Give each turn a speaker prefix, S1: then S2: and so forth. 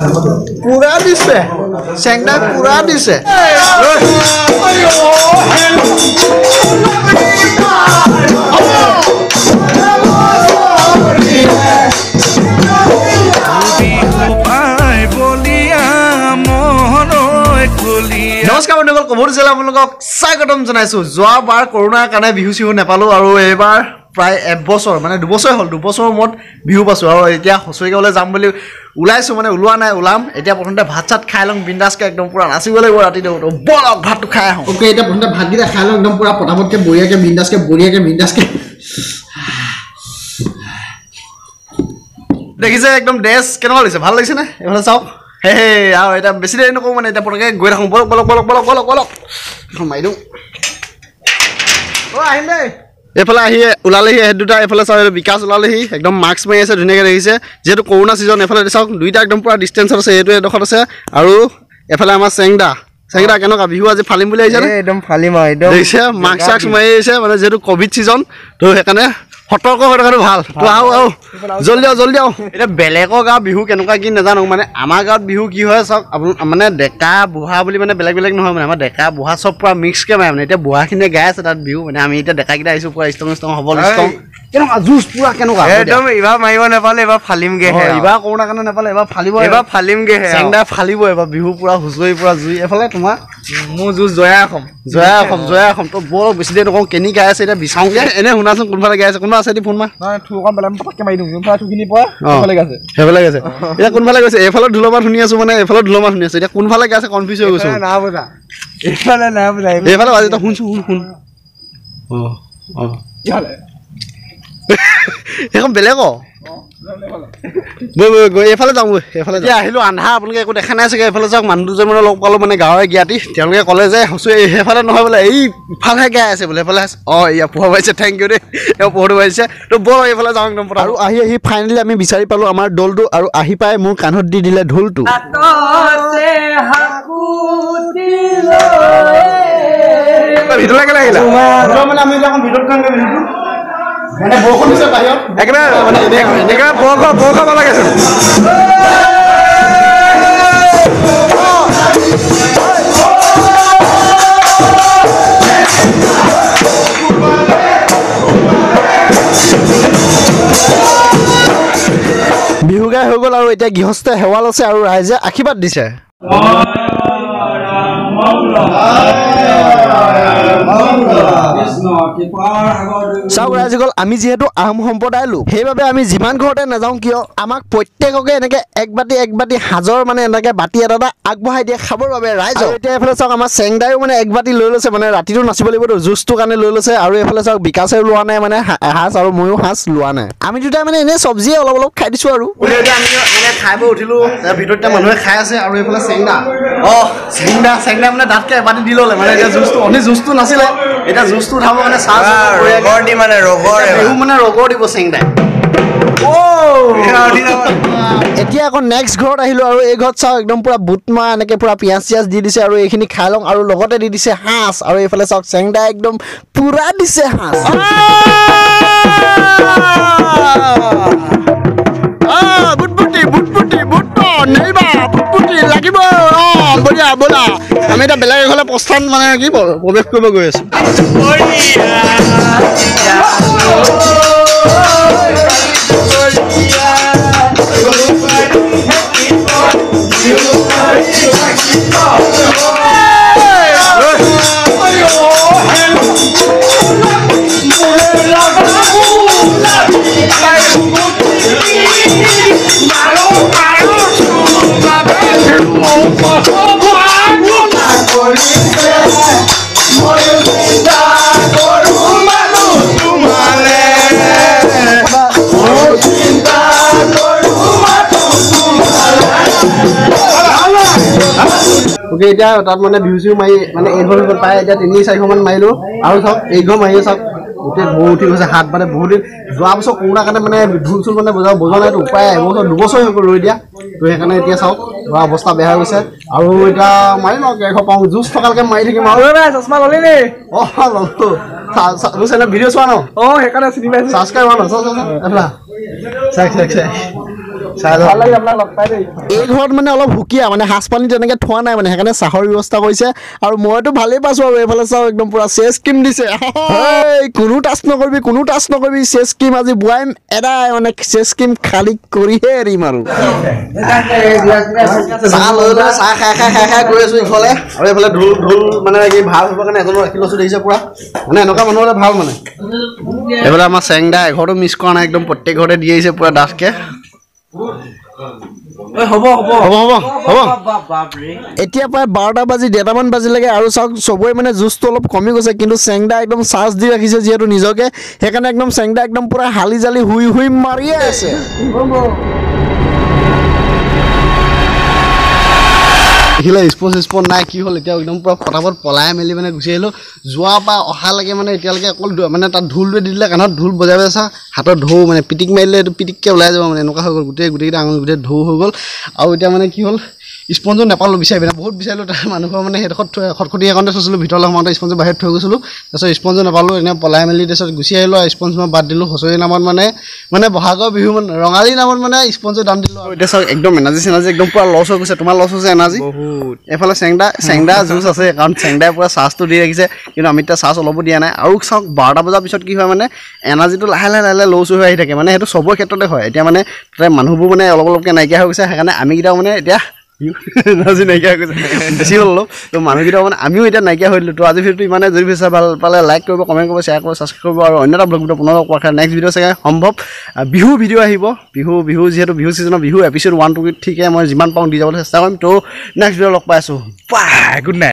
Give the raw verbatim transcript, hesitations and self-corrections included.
S1: পুৰা দিছে চেংদা পুৰা দিছে নমস্কাৰ বন্ধুসকল কমল জিলা আপোনালোকক স্বাগতম জনাইছো যোৱাবাৰ কৰোনাৰ কাৰণে বিহু চিহু নেপালো আৰু এইবাৰ প্ৰায় এক বছৰ মানে দুবছৰ হ'ল দুবছৰৰ মূৰত বিহু পাইছো আৰু এতিয়া হুচৰি গাবলৈ যাম বুলি ওলাইছো মানে ওলোৱা নাই ওলাম এতিয়া প্ৰথমতে ভাত চাত খাই লওঁ বিন্দাছকে একদম পুৰা নাচিব লাগিব ৰাতিটো বলক ভাতটো খাই আহোঁ ওকে এতিয়া প্ৰথমতে ভাতকেইটা খাই লওঁ একদম পুৰা পটাপটকে বঢ়িয়াকে বিন্দাছকে বঢ়িয়াকে বিন্দাছকে দেখিছে একদম ড্ৰেছ কেনেকুৱা লাগিছে ভাল লাগিছে নে এইফালে চাওক হে হে আৰু এতিয়া বেছি দেৰি নকওঁ মানে এতিয়া পটককৈ গৈ থাকোঁ বলক বলক বলক বলক বলক বলক মাৰি দিওঁ অ' আহিল দেই এইফালে আহি ওলালেহি এহেঁত দুটা এইফালে চাওক বিকাশ ওলালেহি একদম মাস্ক মাৰি আছে ধুনীয়াকৈ দেখিছে যিহেতু কৰোণা ছিজন এইফালে চাওক দুইটা একদম পুৰা ডিষ্টেঞ্চত আছে এইটো এডোখৰত আছে আৰু এইফালে আমাৰ চেংদা চেংদা কেনেকুৱা বিহু আজি ফালিম বুলি আহিছে
S2: একদম ফালিম আৰু একদম
S1: দেখিছে মাস্ক চাস্ক মাৰি আহিছে মানে যিহেতু ক'ভিড ছিজন তো সেইকাৰণে সতৰ্ক হৈ থকাটো ভাল তো আহো আহো জলদি আহো জলদি আহো এতিয়া বেলেগৰ গাঁৱত বিহু কেনেকুৱা কি নাজানো মানে আমাৰ গাঁৱত বিহু কি হয় চাওক মানে ডেকা বুঢ়া বুলি মানে বেলেগ বেলেগ নহয় মানে আমাৰ ডেকা বুঢ়া চব পুৰা মিক্সকৈ মাৰে মানে এতিয়া বুঢ়াখিনিয়ে গাই আছে তাত বিহু মানে আমি এতিয়া ডেকাকেইটা আহিছোঁ পুৰা ষ্ট্ৰং ষ্ট্ৰং সবল ষ্ট্ৰং কেনেকুৱা জুচ পুৰা কেনেকুৱা
S2: একদম এইবাৰ মাৰিব নাপালে এইবাৰ ফালিমগে
S1: এইবাৰ কৰোণাৰ কাৰণে নাপালে এইবাৰ ফালিব
S2: এইবাৰ ফালিমগে
S1: চেংদা ফালিব এইবাৰ বিহু পুৰা হুঁচৰি পুৰা জুই এইফালে তোমাৰ
S2: মোৰ জুচ জয়া অসম
S1: জয়া অসম জয়া অসম তো বৰ বেছি দেৰি নকওঁ কেনি গাই আছে এতিয়া বিচাৰোঁগে এনে শুনাচোন কোনফালে গাই আছে কোনোবা আছে ফোন মাৰ
S2: থু অকণ পেলাই পটককৈ মাৰি দিওঁ যোনফালে থুখিনি পৰে সেইফালে গৈছে
S1: সেইফালে গৈছে এতিয়া কোনফালে গৈছে এইফালে ঢোলৰ মাত শুনি আছো মানে এইফালে ঢোলৰ মাত শুনি আছো এতিয়া কোনফালে গাইছে কনফিউজ হৈ গৈছো
S2: না বুজা এইফালে না বুজা
S1: এইফালে আজি তই শুনছো শুন শুন অঁ অঁ সেইখন বেলেগ বৈ বৈ গৈ এইফালে যাওঁ বৈ এইফালে এতিয়া আহিলোঁ আন্ধাৰ আপোনালোকে একো দেখা নাই চাগে এইফালে যাওক মানুহ দুজন মানে লগ পালোঁ মানে গাঁৱৰে জ্ঞাতি তেওঁলোকে ক'লে যে হুঁচৰি সেইফালে নহয় বোলে এই ইফালেহে গাই আছে বোলে এইফালে অঁ এয়া পোহা পাইছে থেংক ইউ দেই এওঁ পোহটো পাইছে তো ব'ল এইফালে যাওঁ একদম আৰু আহি আহি ফাইনেলি আমি বিচাৰি পালোঁ আমাৰ দলটো আৰু আহি পাই মোৰ কাণত দি দিলে ঢোলটো ভিতৰলৈ কেলৈ আহিলা মানে আমি এতিয়া ভিতৰত খাওঁগৈ বিহুটো মানে বৰষুণ দিছে বাহিৰত একেবাৰে মানে একেবাৰে বৰষুণ বৰষুণ নালাগেচোন বিহু গাই হৈ গ'ল আৰু এতিয়া গৃহস্থ সেৱা লৈছে আৰু ৰাইজে আশীৰ্বাদ দিছে চাওক ৰাইজসকল আমি যিহেতু আহোম সম্প্ৰদায়ৰ লোক সেইবাবে আমি যিমান ঘৰতে নাযাওঁ কিয় আমাক প্ৰত্যেককে এনেকে এক বাতি এক বাতি সাজৰ মানে এনেকে বাতি এটা এটা আগবঢ়াই দিয়ে খাবৰ বাবে ৰাইজ এতিয়া এইফালে চাওক আমাৰ চেংদায়ো মানে এক বাতি লৈ লৈছে মানে ৰাতিটো নাচিব লাগিবতো জুচটোৰ কাৰণে লৈ লৈছে আৰু এইফালে চাওক বিকাশেও লোৱা নাই মানে সাজ আৰু ময়ো সাজ লোৱা নাই আমি দুটাই মানে এনেই চব্জিয়ে অলপ অলপ খাই দিছোঁ আৰু খাই বৈ উঠিলোঁ ভিতৰতে মানুহে খাই আছে আৰু এইফালে চেংদা অঁ চেংদা চেংদা মানে দাঁতকৈ এবাতি দি ল'লে মানে এতিয়া জুচটো অনি জুচটো নাছিলে এতিয়া জুচটো উঠাব মানে চাহ ৰগৰ দি মানে ৰগৰ বিহু মানে ৰগৰ দিব চেংদাই এতিয়া আকৌ নেক্সট ঘৰত আহিলোঁ আৰু এই ঘৰত চাওক একদম পুৰা বুট মাহ এনেকৈ পুৰা পিঁয়াজ চিয়াজ দি দিছে আৰু এইখিনি খাই লওঁ আৰু লগতে দি দিছে সাঁজ আৰু এইফালে চাওক চেংদাই একদম পুৰা দিছে সাঁজ বুটবুটি বুটবুটি বুট নেৰিবা বুটবুটি লাগিব অঁ বঢ়িয়া ব'লা আমি এতিয়া বেলেগ এঘৰলৈ প্ৰস্থান মানে কি প্ৰৱেশ কৰিব গৈ আছোঁ ওকে এতিয়া তাত মানে বিহু চিহু মাৰি মানে এইঘৰ পাই এতিয়া তিনি চাৰিশমান মাৰিলোঁ আৰু চাওক এইঘৰ মাৰি চাওক গোটেই বৌ উঠি গৈছে হাত মানে বহুত দিন যোৱা বছৰ কৰোণাৰ কাৰণে মানে ঢোল চোল মানে বজা বজোৱা নাইতো উপায় এবছৰ দুবছৰ হৈ গ'ল ৰৈ দিয়া তো সেইকাৰণে এতিয়া চাওক যোৱা অৱস্থা বেয়া হৈ গৈছে আৰু এতিয়া মাৰিম আৰু কেইশ পাওঁ জুচ থকালৈকে মাৰি থাকিম আৰু চশমা ল'লি নি অঁ ল'লোঁ চেনেল ভিডিঅ' চোৱা ন অঁ সেইকাৰণে চিনি পাইছোঁ ছাবস্ক্ৰাইব হোৱা ন চাওক চাওক চাওক চাওক
S2: ভাল লাগে আপোনাক লগ পাই দেই
S1: এই ঘৰত মানে অলপ হুকিয়া মানে সাজ পানী তেনেকৈ থোৱা নাই মানে সেইকাৰণে চাহৰ ব্যৱস্থা কৰিছে আৰু মইতো ভালেই পাইছোঁ আৰু এইফালে চাওঁ একদম পুৰা চেচ ক্ৰীম দিছে কোনো টাচ নকৰিবি কোনো টাচ নকৰিবি চেচ ক্ৰীম আজি বোৱাইম এদাই মানে চেচ ক্ৰীম খালী কৰিহে এৰিম আৰু চাহ লৈ লৈ চাহ খাই খাই খাই খাই গৈ আছোঁ ইফালে আৰু এইফালে ঢোল ঢোল মানে কি ভাল হ'বৰ কাৰণে এজনৰ ৰাখি লৈছোঁ দেখিছে পুৰা মানে এনেকুৱা মানুহ হ'লে ভাল মানে এইফালে আমাৰ চেংদা এঘৰতো মিছ কৰা নাই একদম প্ৰত্যেক ঘৰতে দি আহিছে পুৰা ডাঠকৈ হ'ব হ'ব হ'ব হ'ব হ'ব এতিয়া প্ৰায় বাৰটা বাজি ডেৰটামান বাজিলেগে আৰু চাওক চবৰে মানে জুচটো অলপ কমি গৈছে কিন্তু চেংদা একদম চাৰ্জ দি ৰাখিছে যিহেতু নিজকে সেইকাৰণে একদম চেংদা একদম পুৰা হালি জালি শুই শুই মাৰিয়ে আছে দেখিলে স্পৰ্ট স্পৰ্ট নাই কি হ'ল এতিয়া একদম পুৰা ফটাফট পলাই মেলি মানে গুচি আহিলোঁ যোৱাৰ পৰা অহালৈকে মানে এতিয়ালৈকে অকল মানে তাত ঢোলটোৱে দি দিলে কাণত ঢোল বজাই বজাই চা হাতত ঢৌ মানে পিটিক মাৰিলে এইটো পিটিককৈ ওলাই যাব মানে এনেকুৱা হৈ গ'ল গোটেই গোটেইকেইটা আঙুলি গোটেই ঢৌ হৈ গ'ল আৰু এতিয়া মানে কি হ'ল স্পঞ্জো নাপালোঁ বিচাৰি পিনে বহুত বিচাৰিলোঁ তাৰ মানুহৰ মানে সেইডোখৰত খটখটি এখনতে থৈছিলোঁ ভিতৰলৈ সোমাওঁতে স্পঞ্জো বাহিৰত থৈ গৈছিলোঁ তাৰপিছত স্পঞ্জো নাপালোঁ এনেই পলাই মেলি তাৰপিছত গুচি আহিলোঁ আৰু স্পঞ্জ মই বাদ দিলোঁ হুঁচৰি নামত মানে মানে বহাগৰ বিহু মানে ৰঙালী নামত মানে স্পঞ্জো দাম দিলোঁ আৰু এতিয়া চাওক একদম এনাৰ্জি চেনাৰ্জি একদম পুৰা লছ হৈ গৈছে তোমাৰ লছ হৈছে এনাৰ্জি বহুত এইফালে চেংদা চেংদা জুচ আছে কাৰণ চেংদাই পুৰা চাৰ্জটো দি ৰাখিছে কিন্তু আমি এতিয়া চাৰ্জ অলপো দিয়া নাই আৰু চাওক বাৰটা বজাৰ পিছত কি হয় মানে এনাৰ্জিটো লাহে লাহে লাহে লাহে লছ হৈ আহি থাকে মানে সেইটো চবৰে ক্ষেত্ৰতে হয় এতিয়া মানে তাতে মানুহবোৰ মানে অলপ অলপকৈ নাইকিয়া হৈ গৈছে সেইকাৰণে আমিকেইটাও মানে এতিয়া এনাৰ্জি নাইকিয়া হৈ গৈছে বেছি হ'ল অলপ তো মানুহকেইটা মানে আমিও এতিয়া নাইকিয়া হৈ দিলোঁ তো আজি ভিডিঅ'টো ইমানে যদি বিচাৰে ভাল পালে লাইক কৰিব কমেণ্ট কৰিব শ্বেয়াৰ কৰিব ছাবস্ক্ৰাইব কৰিব আৰু অন্য এটা ব্লগ ভিডিঅ' পুনৰ পোৱাৰ কাৰণে নেক্সট ভিডিঅ' চাগে সম্ভৱ বিহু ভিডিঅ' আহিব বিহু বিহু যিহেতু বিহু ছিজনৰ বিহু এপিছ'ড ওৱান টু ঠিকে মই যিমান পাওঁ দি যাবলৈ চেষ্টা কৰিম তো নেক্সট ভিডিঅ' লগ পাই আছোঁ বাই গুড নাইট